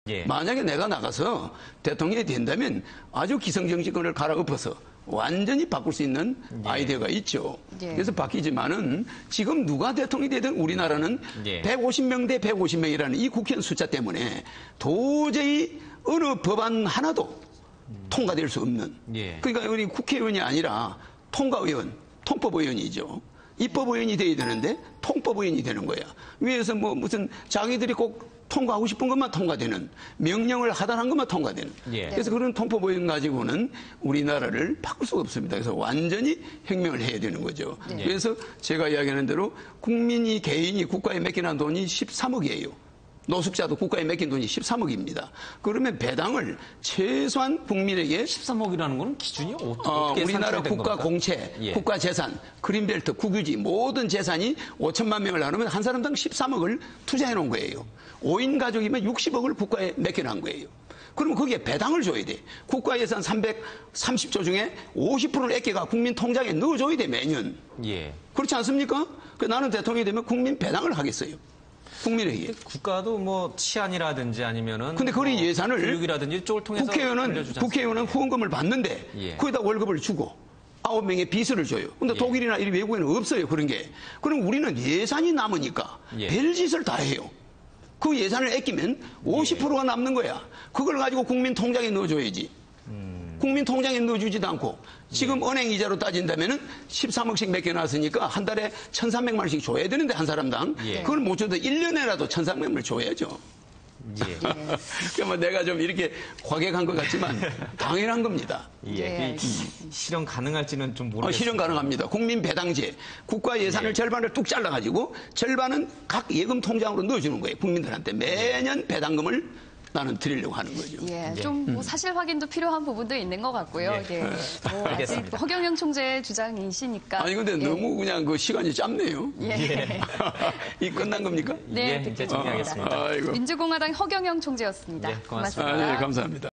예. 만약에 내가 나가서 대통령이 된다면 아주 기성정치권을 갈아엎어서 완전히 바꿀 수 있는 아이디어가 있죠. 예. 그래서 바뀌지만은 지금 누가 대통령이 되든 우리나라는 예. 150명 대 150명이라는 이 국회의원 숫자 때문에 도저히 어느 법안 하나도 통과될 수 없는. 예. 그러니까 우리 국회의원이 아니라 통과의원, 통법의원이죠. 입법의원이 돼야 되는데 통법의원이 되는 거야. 위에서 뭐 무슨 자기들이 꼭 통과하고 싶은 것만 통과되는, 명령을 하달한 것만 통과되는. 예. 그래서 그런 통법의원 가지고는 우리나라를 바꿀 수가 없습니다. 그래서 완전히 혁명을 해야 되는 거죠. 예. 그래서 제가 이야기하는 대로 국민이 개인이 국가에 맡기는 돈이 13억이에요. 노숙자도 국가에 맡긴 돈이 13억입니다. 그러면 배당을 최소한 국민에게 13억이라는 건 기준이 어떻게 우리나라 산출된 국가 겁니까? 공채, 예. 국가 재산, 그린벨트, 국유지 모든 재산이 5천만 명을 나누면 한 사람당 13억을 투자해 놓은 거예요. 5인 가족이면 60억을 국가에 맡겨놓은 거예요. 그러면 거기에 배당을 줘야 돼. 국가 예산 330조 중에 50%를 아껴가 국민 통장에 넣어줘야 돼, 매년. 예. 그렇지 않습니까? 나는 대통령이 되면 국민 배당을 하겠어요. 국민에게. 국가도 뭐 치안이라든지 아니면은 근데 그런 뭐 예산을 교육이라든지 이쪽을 통해서 국회의원은 후원금을 받는데 예. 거기다 월급을 주고 9명의 비서를 줘요. 근데 예. 독일이나 이 외국에는 없어요, 그런 게. 그럼 우리는 예산이 남으니까 예. 별짓을 다 해요. 그 예산을 아끼면 50%가 남는 거야. 그걸 가지고 국민 통장에 넣어줘야지. 국민 통장에 넣어주지도 않고 지금 은행 이자로 따진다면은 13억씩 맡겨놨으니까 한 달에 1,300만 원씩 줘야 되는데 한 사람당. 예. 그걸 못 줘도 1년에라도 1,300만 원을 줘야죠. 예. 그러면 내가 좀 이렇게 과격한 것 같지만 당연한 겁니다. 예. 실현 가능할지는 좀 모르겠습니다. 실현 가능합니다. 국민 배당제, 국가 예산을 예. 절반을 뚝 잘라가지고 절반은 각 예금 통장으로 넣어주는 거예요. 국민들한테 매년 배당금을 나는 드리려고 하는 거죠. 예, 좀 뭐 사실 확인도 필요한 부분도 있는 것 같고요. 예. 예. 뭐 아직 알겠습니다. 허경영 총재의 주장이시니까. 아니 근데 예. 너무 그냥 그 시간이 짧네요. 예. 이 끝난 겁니까? 네, 예, 듣겠습니다. 이제 정리하겠습니다. 아이고. 민주공화당 허경영 총재였습니다. 예, 고맙습니다. 아, 예, 감사합니다.